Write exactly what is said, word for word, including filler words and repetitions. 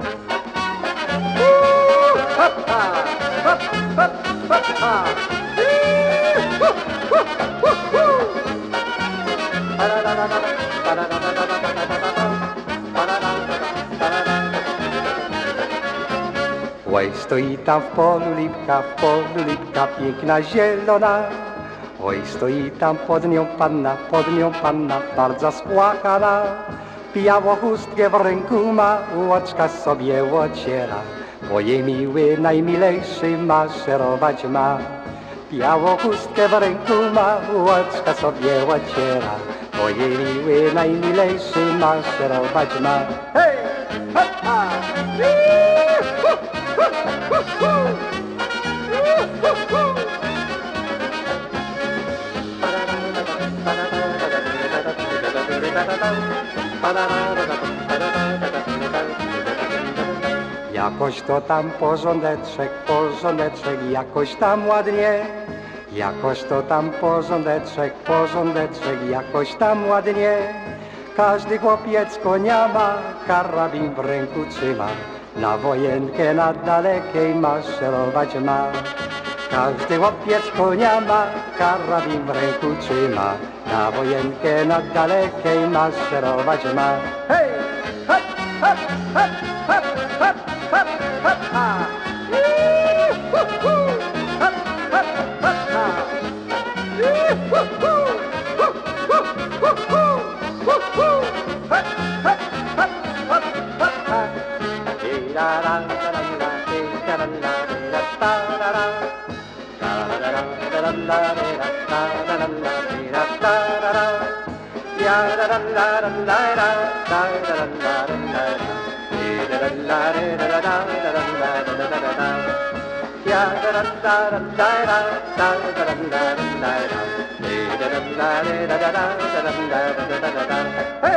Oj, stoi tam w polu lipka, w polu lipka piękna zielona. Oj, stoi tam pod nią panna, pod nią panna bardzo spłakana. Białą chustkę w ręku ma, łoczka sobie ociera, bo jej miły najmilejszy maszerować ma. Białą chustkę w ręku ma, łoczka sobie ociera, bo jej miły najmilejszy maszerować ma. Hej! Ha, ha! Jakoś to tam porządeczek, porządeczek, jakoś tam ładnie. Jakoś to tam porządeczek, porządeczek, jakoś tam ładnie. Każdy chłopiec konia ma, karabin w ręku trzyma, na wojenkę na dalekiej maszerować ma. Każdy chłopiec konia ma, karabin w ręku trzyma, na wojenkę na dalekiej maszerować ma. Hej! Hop, hop, hop, hop, hop, hop, hop, ha! Juhu! Hop, hop, hop, ha! Juhu! Hu, hu, hu, hu! Juhu! Hop, hop, hop, hop, hop, ha! Di-da-da-da-da-da, di-da-da-da-da-da-da-da-da. Hey!